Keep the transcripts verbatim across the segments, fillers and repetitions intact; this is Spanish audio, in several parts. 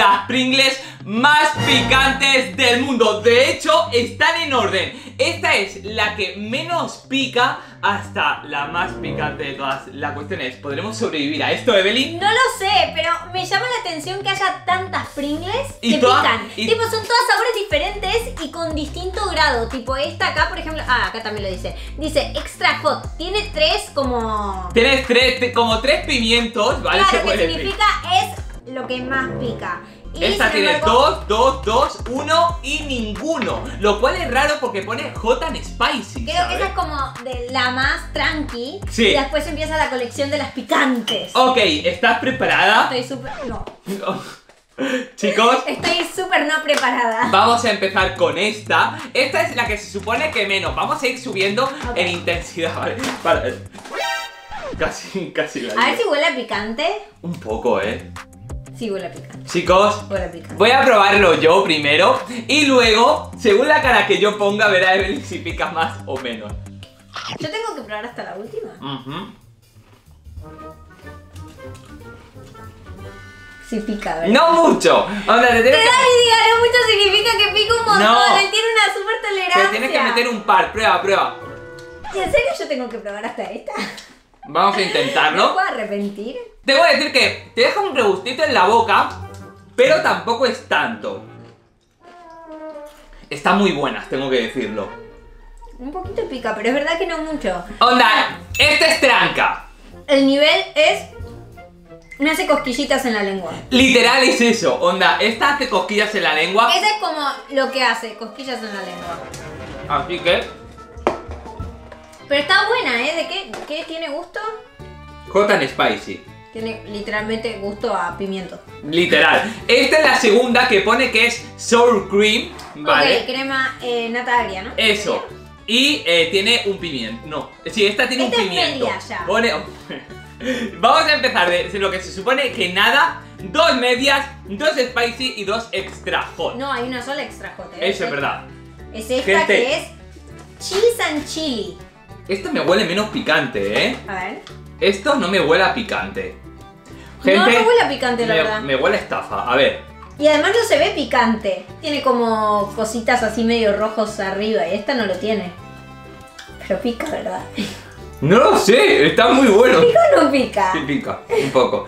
las Pringles más picantes del mundo. De hecho, están en orden. Esta es la que menos pica hasta la más picante de todas. La cuestión es, ¿podremos sobrevivir a esto, Evelyn? No lo sé, pero me llama la atención que haya tantas Pringles Y que todas- pican. y- Tipo, son todas sabores diferentes y con distinto grado. Tipo, esta acá, por ejemplo... Ah, acá también lo dice. Dice Extra Hot. Tiene tres como... Tienes tres, te- como tres pimientos, ¿vale? Se Claro, que puede decir. significa es lo que más pica. Y Esta sin tiene embargo- dos, dos, dos, uno y ninguno. Lo cual es raro porque pone Hot and Spicy, Creo ¿sabes? que esa es como de la más tranqui. Sí. Y después empieza la colección de las picantes. Ok, ¿estás preparada? Estoy súper... No. Chicos, Estoy súper no preparada. vamos a empezar con esta. Esta es la que se supone que menos. Vamos a ir subiendo Ok. en intensidad, ¿vale? Para- Casi, casi la A ver lío. si huele a picante. Un poco, ¿eh? Sí, huele a picante. Chicos, Huele a picante. voy a probarlo yo primero. Y luego, según la cara que yo ponga, verá Evelyn si pica más o menos. Yo tengo que probar hasta la última. Ujú. Sí pica, ¿verdad? No mucho. Onda, te Te tienes da que... y diga, no mucho significa que pica un montón. No. Él tiene una súper tolerancia. Te tienes que meter un par. Prueba, prueba. ¿Y en serio yo tengo que probar hasta esta? Vamos a ¿No intentarlo. puedo arrepentir? Te voy a decir que te deja un regustito en la boca, pero tampoco es tanto. Está muy buenas, tengo que decirlo. Un poquito pica, pero es verdad que no mucho. Onda, este es tranca. El nivel es... Me hace cosquillitas en la lengua. Literal es eso. Onda, esta hace cosquillas en la lengua. Ese es como lo que hace, cosquillas en la lengua. Así que, Pero está buena, ¿eh? ¿De qué, qué tiene gusto? hot and spicy. Tiene literalmente gusto a pimiento. Literal. Esta es la segunda que pone que es sour cream, ¿vale? Ok, crema eh, nata agria, ¿no? Eso. Y eh, tiene un pimiento. No, sí, esta tiene Esta un es pimiento. media ya. Pone... Vamos a empezar de lo que se supone que nada. Dos medias, dos spicy y dos extra hot. No, hay una sola extra hot. ¿eh? Eso es verdad. Es esta Gente. que es cheese and chili. Esto me huele menos picante, ¿eh? A ver. Esto no me huele a picante. Gente, no, no huele a picante, la me, verdad. me huele a estafa. A ver. Y además no se ve picante. Tiene como cositas así medio rojos arriba y esta no lo tiene. Pero pica, ¿verdad? No lo sé, está muy bueno. ¿Pica o no pica? Sí, pica, un poco.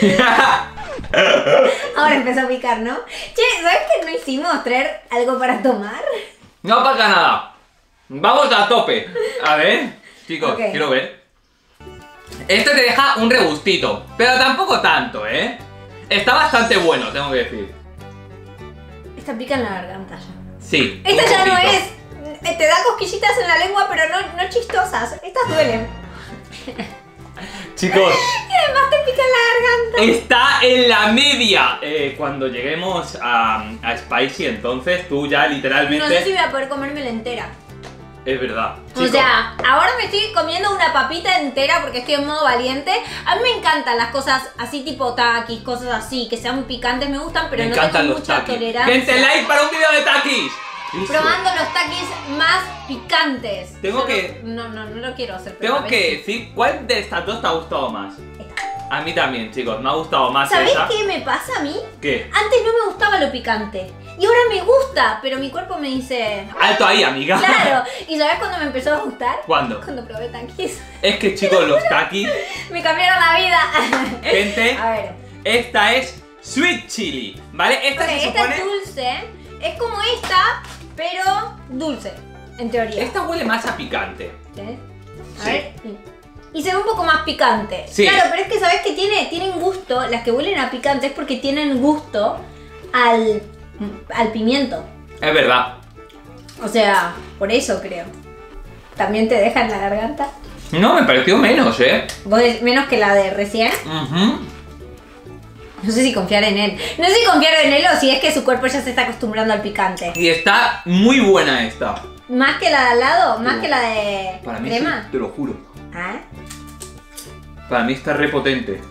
Ahora empezó a picar, ¿no? Che, ¿sabes que no hicimos traer algo para tomar? No pasa nada. Vamos a tope. A ver, chicos, Ok. quiero ver. Este te deja un regustito, pero tampoco tanto, ¿eh? Está bastante bueno, tengo que decir. Esta pica en la garganta ya. Sí. Esta un ya no poquito. es. eh, Te da cosquillitas en la lengua, pero no, no chistosas. Estas duelen. Chicos, Y además te pica en la garganta. está en la media. Eh, cuando lleguemos a, a Spicy, entonces tú ya literalmente... No sé si voy a poder comérmela entera. Es verdad. O Chicos, sea, ahora me estoy comiendo una papita entera porque estoy en modo valiente. A mí me encantan las cosas así tipo takis, cosas así, que sean muy picantes, me gustan, pero me no encantan tengo los mucha takis. tolerancia. Gente, like para un video de takis. Eso. Probando los takis más picantes. Tengo Yo que- No, no, no, no lo quiero hacer. pero Tengo a que veces- decir cuál de estas dos te ha gustado más. Esta. A mí también, chicos, me ha gustado más ¿Sabés esa. qué me pasa a mí? ¿Qué? Antes no me gustaba lo picante. Y ahora me gusta, pero mi cuerpo me dice... Alto ahí, amiga. Claro. ¿Y sabes cuándo me empezó a gustar? ¿Cuándo? Cuando probé takis. Es que, chicos, los takis, Me cambiaron la vida. gente, A ver. esta es Sweet Chili, ¿vale? Esta Ok, se esta supone... es dulce. Es como esta, pero dulce, en teoría. Esta huele más a picante. ¿Eh? A Sí. ver. Y se ve un poco más picante. Sí. Claro, pero es que sabes que tiene, tienen gusto, las que huelen a picante es porque tienen gusto al, al pimiento. Es verdad. O sea, por eso creo. También te deja en la garganta. No, me pareció menos, ¿eh? Vos de- menos que la de recién. Ujú. No sé si confiar en él. No sé si confiar en él o si es que su cuerpo ya se está acostumbrando al picante. Y está muy buena esta. Más que la de al lado, más No. que la de Para mí crema. sí, te lo juro. ¿Ah? Para mí está repotente.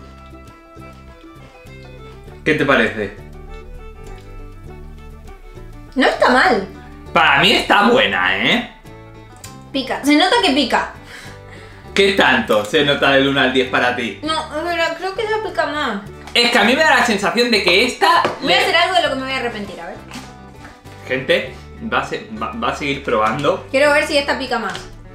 ¿Qué te parece? No está mal. Para mí está buena, ¿eh? Pica. Se nota que pica. ¿Qué tanto se nota del uno al diez para ti? No, pero creo que ya pica más. Es que a mí me da la sensación de que esta... Voy le- a hacer algo de lo que me voy a arrepentir, a ver. Gente, va a, se- va- va a seguir probando. Quiero ver si esta pica más.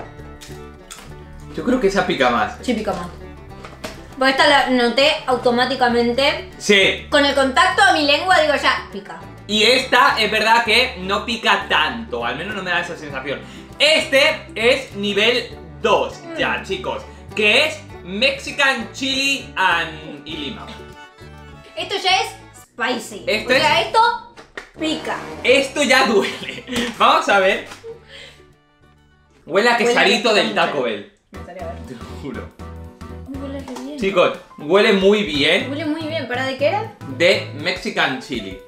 Yo creo que esa pica más. Sí, pica más. Porque esta la noté automáticamente. Sí. Con el contacto a mi lengua digo ya, pica. Y esta es verdad que no pica tanto, al menos no me da esa sensación. Este es nivel dos Mm. ya, chicos, que es Mexican Chili and y Lima. Esto ya es spicy. Esto o sea, es- esto pica. Esto ya duele. Vamos a ver. Huele a Huele quesarito a del queso Taco Bell. Me gustaría ver. Te lo juro. Huele re bien. Chicos, huele muy bien Huele muy bien. ¿Para de qué era? de Mexican Chili.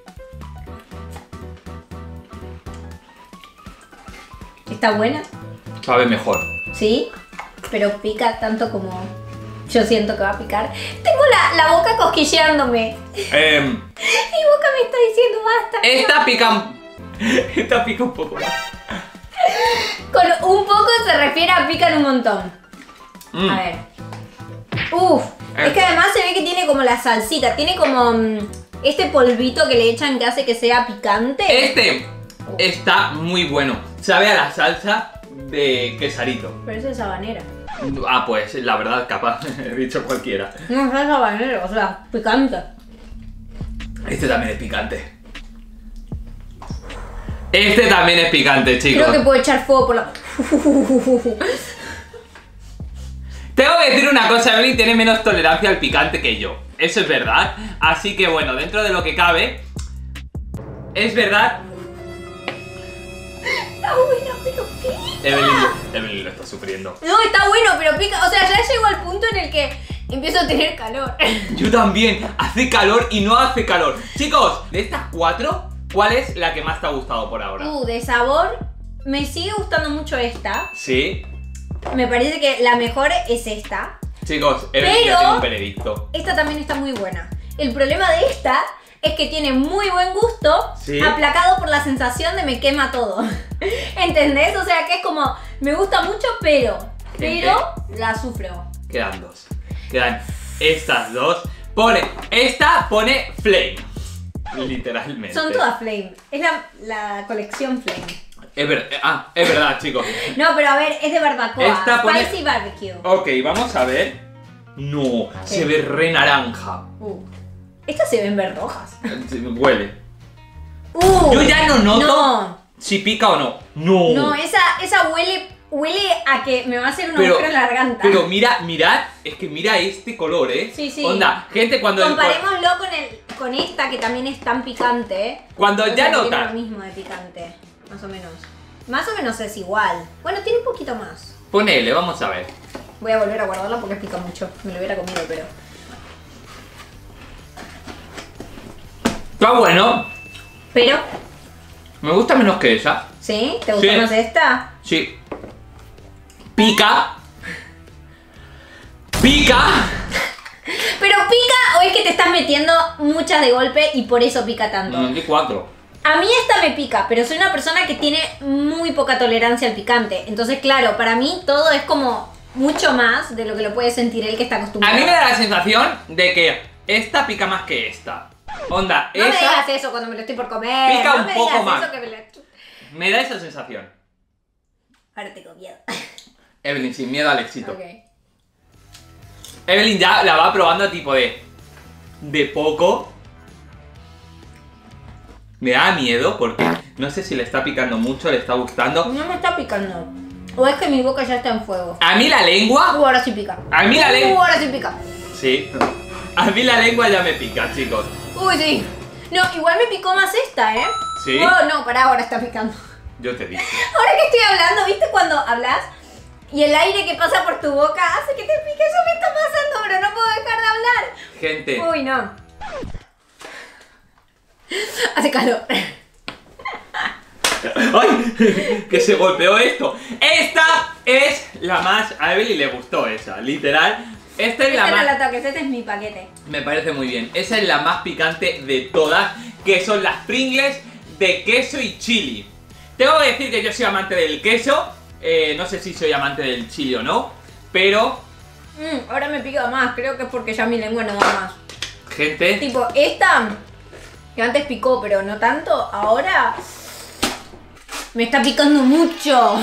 ¿Está buena? Sabe mejor. Sí. Pero pica tanto como yo siento que va a picar. Tengo la, la boca cosquilleándome. Em, Mi boca me está diciendo basta. esta pica... Esta pica un poco más. Con un poco se refiere a picar un montón. Mm. A ver. Uf. Es que además se ve que tiene como la salsita. Tiene como mm, este polvito que le echan que hace que sea picante. Este está muy bueno. Sabe a la salsa de quesarito. Pero eso es habanera. Ah, pues la verdad, capaz, he dicho cualquiera. No, eso es habanero, o sea, picante. Este también es picante. Este también es picante, chicos. Creo que puedo echar fuego por la... Tengo que decir una cosa, Evelyn tiene menos tolerancia al picante que yo. Eso es verdad. Así que bueno, dentro de lo que cabe, es verdad. Está bueno, pero pica. Evelyn, Evelyn lo está sufriendo. No, está bueno, pero pica. O sea, ya llego al punto en el que empiezo a tener calor. Yo también. Hace calor y no hace calor. Chicos, de estas cuatro, ¿cuál es la que más te ha gustado por ahora? Uh, de sabor, me sigue gustando mucho esta. Sí. Me parece que la mejor es esta. Chicos, Evelyn Pero- ya tiene un veredicto. Esta también está muy buena. El problema de esta es que tiene muy buen gusto, Sí. aplacado por la sensación de me quema todo. ¿Entendés? O sea que es como, me gusta mucho, pero, Gente. pero la sufro. Quedan dos. Quedan estas dos. Pone, esta pone Flame. Literalmente. Son todas Flame. Es la, la colección Flame. Es ver- ah, es verdad, chicos. No, pero a ver, es de barbacoa. Esta pone- Spicy barbecue. Ok, vamos a ver. No, se ve re naranja. Uh. Estas se ven ver rojas. Huele. Uh, Yo ya no noto No, si pica o no. No. no, esa, esa huele, huele a que me va a hacer un Pero- agujero en la garganta. Pero mira, mirad, es que mira este color, ¿eh? Sí, sí. Onda, gente, cuando el col- Comparémoslo con, el, con esta que también es tan picante. Cuando O sea, ya que tiene notas. lo mismo de picante, más o menos. Más o menos es igual. Bueno, tiene un poquito más. Ponele, vamos a ver. Voy a volver a guardarla porque pica mucho. Me lo hubiera comido, pero... Está bueno. Pero, Me gusta menos que esa. ¿sí? ¿Te gusta Sí. más esta? Sí. Pica. Pica. ¿Pero pica o es que te estás metiendo muchas de golpe y por eso pica tanto? Mm, de cuatro. A mí esta me pica, pero soy una persona que tiene muy poca tolerancia al picante. Entonces, claro, para mí todo es como mucho más de lo que lo puede sentir él que está A acostumbrado. mí me da la sensación de que esta pica más que esta. Onda, No me esa digas eso cuando me lo estoy por comer. Pica no un me poco digas más. eso que me lo... me da esa sensación. Ahora tengo miedo. Evelyn, sin miedo al éxito. Ok. Evelyn ya la va probando tipo de... De poco. Me da miedo porque no sé si le está picando mucho, le está gustando. No me está picando. O es que mi boca ya está en fuego. A mí la lengua... Uh, ahora sí pica. A mí la Uh, lengua... ahora sí pica. Sí. A mí la lengua ya me pica, chicos. Uy, sí. No, igual me picó más esta, ¿eh? ¿Sí? Oh, no, pará, ahora está picando. Yo te dije. Ahora que estoy hablando, ¿viste cuando hablas? Y el aire que pasa por tu boca hace que te pique. Eso me está pasando, pero no puedo dejar de hablar. Gente, Uy, no. Hace calor. ¡ay! Que se golpeó esto. Esta es la más... A Evelyn le gustó esa, literal. Esta es la Esta no más... la toques, este es mi paquete. Me parece muy bien. Esa es la más picante de todas, que son las Pringles de queso y chili. Tengo que decir que yo soy amante del queso. eh, no sé si soy amante del chili o no, pero... Mm, ahora me pica más, creo que es porque ya mi lengua no da más. gente. Tipo, esta, que antes picó, pero no tanto, ahora me está picando mucho.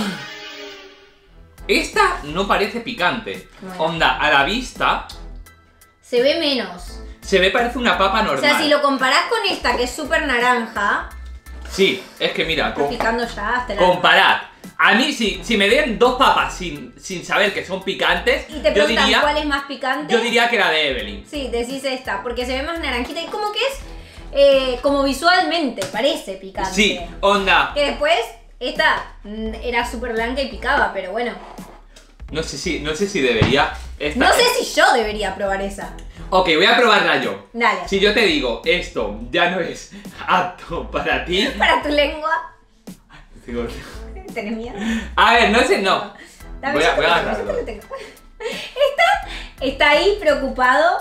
Esta no parece picante. Bueno. Onda, a la vista Se ve menos. se ve, parece una papa normal. O sea, si lo comparás con esta, que es súper naranja, Sí, es que mira, está com- picando ya hasta la... comparad. A mí, si, si me den dos papas sin, sin saber que son picantes, Y te yo preguntan diría, cuál es más picante. yo diría que la de Evelyn. Sí, decís esta, porque se ve más naranjita y como que es, eh, como visualmente, parece picante. Sí, onda. Que después, esta mm, era súper blanca y picaba, pero bueno. No sé si, no sé si debería. Esta- No sé si yo debería probar esa. Ok, voy a probarla yo. Dale. Si yo te digo, esto ya no es apto para ti. Para tu lengua. digo, ¿Tenés miedo? A ver, no sé, no. Dame, Voy a, yo te voy a lo tengo, yo agarrarlo. te lo tengo. Está, está ahí preocupado.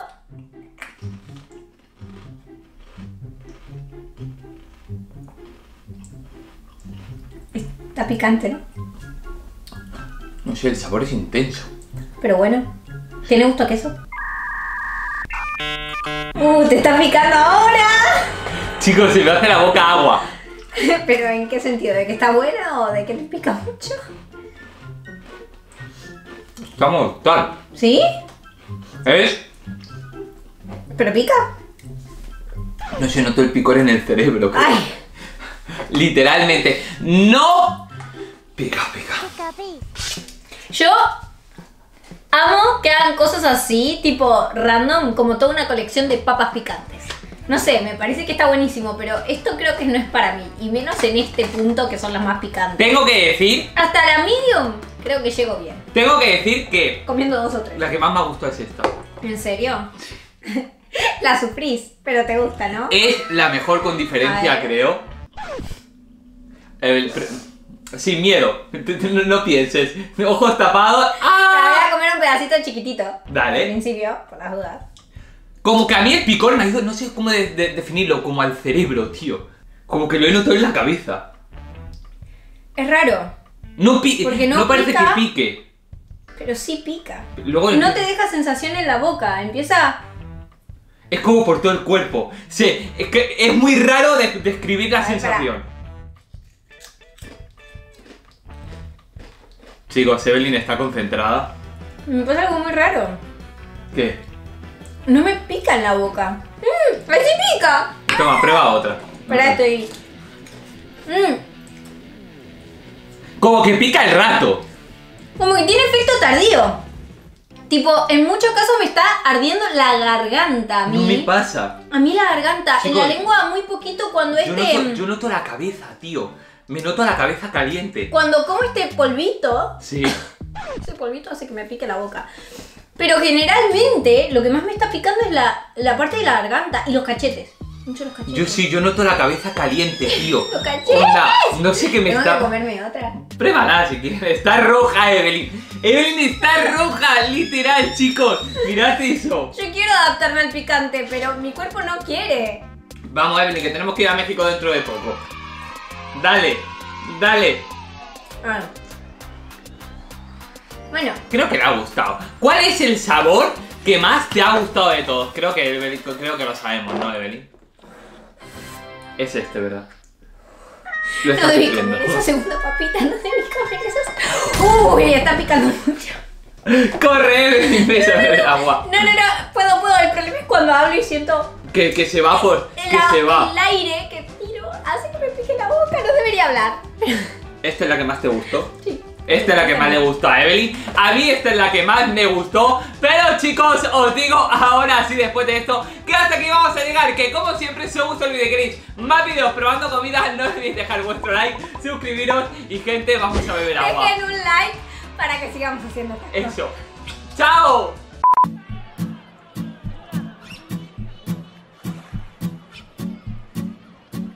Está picante, ¿no? No sé, el sabor es intenso. Pero bueno. ¿Tiene gusto a queso? ¡Uh! ¡Te está picando ahora! Chicos, se me hace la boca agua. ¿Pero en qué sentido? ¿De que está buena o de que te pica mucho? Estamos tal. ¿Sí? ¿Es? ¿Pero pica? No sé, noto el picor en el cerebro. creo. ¡Ay! Literalmente. ¡No! Pica, pica. Yo amo que hagan cosas así, tipo random, como toda una colección de papas picantes. No sé, me parece que está buenísimo, pero esto creo que no es para mí. Y menos en este punto que son las más picantes. Tengo que decir, Hasta la medium creo que llego bien. tengo que decir que Comiendo dos o tres. la que más me gustó es esta. ¿En serio? La sufrís, pero te gusta, ¿no? Es la mejor con A diferencia, ver. creo. El pre- sin miedo. No, no pienses. Ojos tapados. Pero voy ¡Ah! a comer un pedacito chiquitito. Dale. Al principio, por las dudas. Como que a mí el picor me ha ido, no sé cómo de- de- definirlo, como al cerebro, tío. Como que lo he notado en la cabeza. Es raro, No, pi Porque no no parece pica. que pique. pero sí pica. Luego Y el- no te deja sensación en la boca. Empieza... Es como por todo el cuerpo. Sí, es que es muy raro de- describir la A ver, sensación. Chicos, Evelyn está concentrada. Me pasa algo muy raro. ¿Qué? No me pica en la boca. ¡Mmm! ¡Ahí sí pica! Toma, prueba otra. Espera, estoy... Mmm. Como que pica el rato. Como que tiene efecto tardío. Tipo, en muchos casos me está ardiendo la garganta a mí. No me pasa. A mí la garganta. En Chicos, la lengua muy poquito cuando Yo este... noto, yo noto la cabeza, tío. Me noto la cabeza caliente. Cuando como este polvito... Sí. Ese polvito hace que me pique la boca. Pero generalmente lo que más me está picando es la, la parte de la garganta y los cachetes. Mucho los cachetes. Yo sí, yo noto la cabeza caliente, tío. ¡Los cachetes! Onda, no sé qué me Tengo está... que comerme otra. Pruébala si quieres. Está roja, Evelyn. Evelyn está roja, literal, chicos. Mirad eso. Yo quiero adaptarme al picante, pero mi cuerpo no quiere. Vamos, Evelyn, que tenemos que ir a México dentro de poco. Dale, dale. Ah. Bueno, Creo que le ha gustado. ¿Cuál es el sabor que más te ha gustado de todos? Creo que, Evelyn- creo que lo sabemos, ¿no, Evelyn? Es este, ¿verdad? Lo no estás debí sufriendo. comer esa segunda papita, no debí comer esas. Uy, está picando mucho. ¡Corre, Evelyn! Bésame el agua. No, no, no, puedo, puedo. El problema es cuando hablo y siento Que, que se va por... el, Que se va. el aire que tiro hace que me pique la boca. No debería hablar. ¿Esta es la que más te gustó? Sí. Esta es la que más le gustó a Evelyn. A mí esta es la que más me gustó. Pero chicos, os digo ahora sí, después de esto, que hasta aquí vamos a llegar. Que como siempre, si os gusta el vídeo y queréis más vídeos probando comida, no olvidéis dejar vuestro like, suscribiros y gente, vamos a beber agua. Dejen un like para que sigamos haciendo estas cosas. Eso. ¡Chao!